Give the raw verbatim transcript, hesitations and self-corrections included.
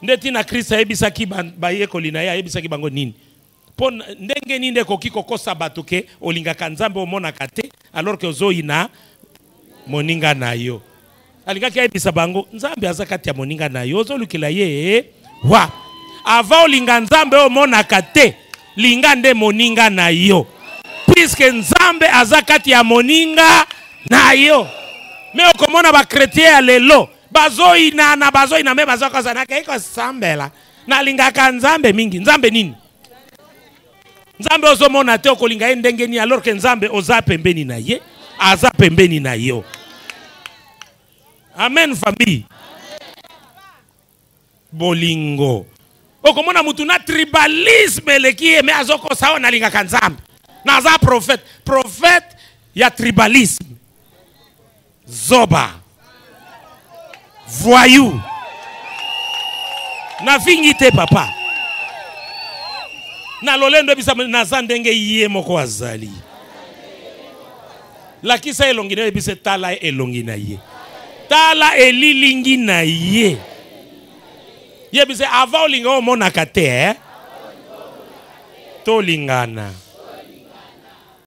ndeti na Krista ebisaki bayekoli na ya ebisaki bango nini pon ndenge ninde koki kokosa bato ke olingaka Nzambe omonaka te alors que ozoyina moninga na yo alingaki ebisa bango Nzambe aza kati ya moninga na yo ozolukela ye wa ava olinga Nzambe omonaka te linga nde moninga na yo puisque Nzambe aza kati ya moninga na yo me okomona ba chrétien ya lelo bazoyina na bazoyina me bazokosa iko sambela na lingaka Nzambe mingi Nzambe nini Nzambe ozomona te okolinga ye ndenge ni alors que Nzambe oza pembeni na ye aza pembeni na yo. Amen famille. Bolingo okomona mutu na tribalisme leki me azoko sawa na lingaka Nzambe na za prophète prophète ya tribalisme zoba voyou na fingite papa na lolendo bisa na zandenge ye moko azali la kisa elongi na bisa tala elongi na ye tala elilingi na ye ye bisa ava olinga omona kate eh to lingana